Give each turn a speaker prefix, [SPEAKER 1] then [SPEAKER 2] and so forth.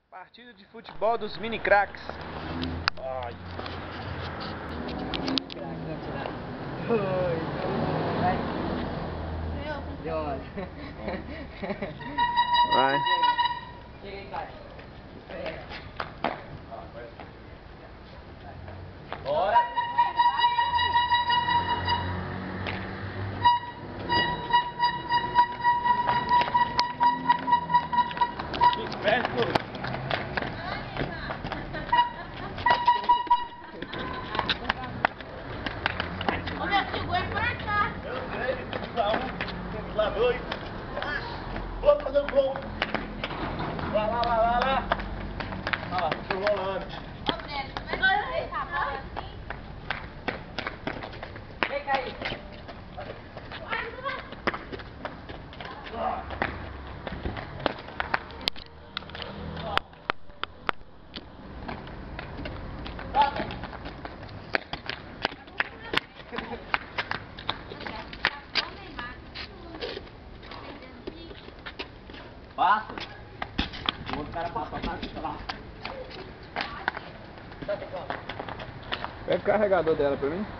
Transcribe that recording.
[SPEAKER 1] Partida de futebol dos mini craques. Ai. Vai.
[SPEAKER 2] Chega aí, cara.
[SPEAKER 1] Bora. Que perto.
[SPEAKER 3] Ô meu tio, é pra cá.
[SPEAKER 1] Eu sei, vamos lá vamos lá dois. Vamos fazer o gol. Vai lá, lá, lá, lá. Olha lá, tô rolando.
[SPEAKER 3] Ô Breno, como é que você tá bom assim?
[SPEAKER 2] Vem cá aí. Passa. O outro cara passa lá.
[SPEAKER 1] Pega o carregador dela pra mim.